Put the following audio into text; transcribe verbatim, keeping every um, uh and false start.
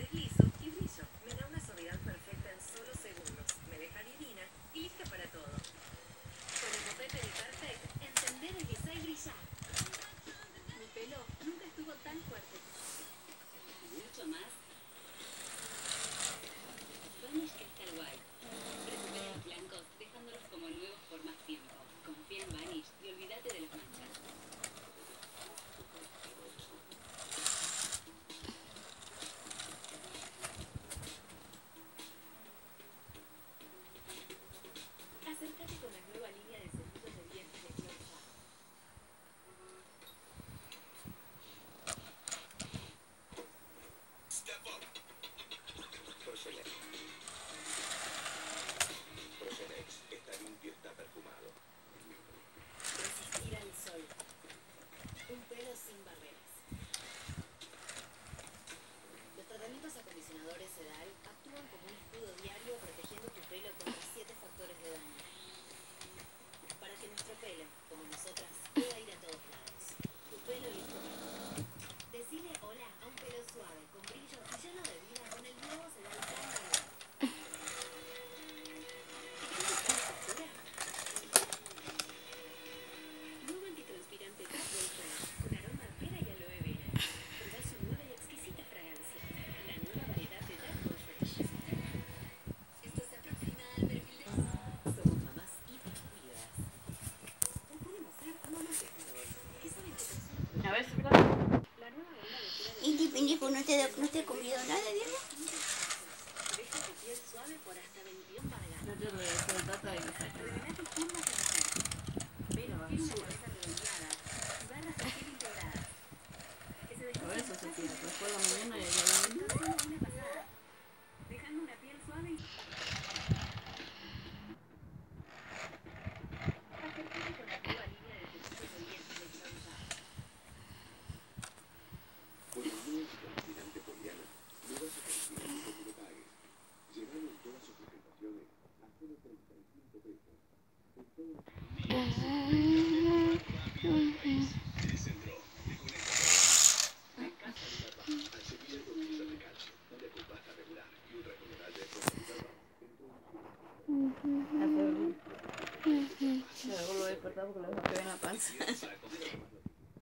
Es liso y brillo. Me da una suavidad perfecta en solo segundos. Me deja divina y lista para todo. Con el copete de Perfect, encender, deslizar y brillar. Mi pelo nunca estuvo tan fuerte. Mucho más. Vanish Crystal White. Recupera los blancos dejándolos como nuevos por más tiempo. Confía en Vanish y olvídate de las manchas. Acércate con la nueva línea de cepillos de dientes de Close Up. Step up. Prosenex. Prosenex está limpio, está perfumado. Resistir al sol. Un pelo sin barreras. Los tratamientos acondicionadores Sedal actúan como un escudo diario protegiendo tu pelo contra siete factores de daño. Para que nuestro pelo, como nosotras, pueda ir a todos lados. Tu pelo listo para todo. Decile hola a un pelo suave, con brillo y lleno de vida con el nuevo Sedal Plan Barber. Nuevo antitranspirante Double Fresh, con aroma a pera y aloe vera. Prueba su nueva y exquisita fragancia. La nueva variedad de Double Fresh. Esto se aproxima al perfil de... Somos mamás hipercuidadas. O podemos ser mamás de calor, que saben que personas... A ver, si La nueva onda de cura de... Inti pendejo, no te, no te he comido nada, viejo. Deja tu piel suave por hasta veintiún bargas. no te regreso el dato de que saca. Revela tus curvas de mujer. Pero tiene una cabeza redondeada y barras de piel integradas. Que se Por desliza eso se fácil tira, y pues por la mañana y ya haciendo una pasada, dejando una piel suave y... Acércate con la nueva línea de cepillos de dientes de Close Up. Con el nuevo antitranspirante Poliana, no vas a conseguir lo que lo pagues. Llegaron todas sus presentaciones a solo treinta y cinco pesos. En todo el centro, te conecta en casa de la paz. Accedía con piezas de calcio, una con pasta regular y otra con oral de profundidad. Luego lo voy a despertar porque lo dejé en la panza.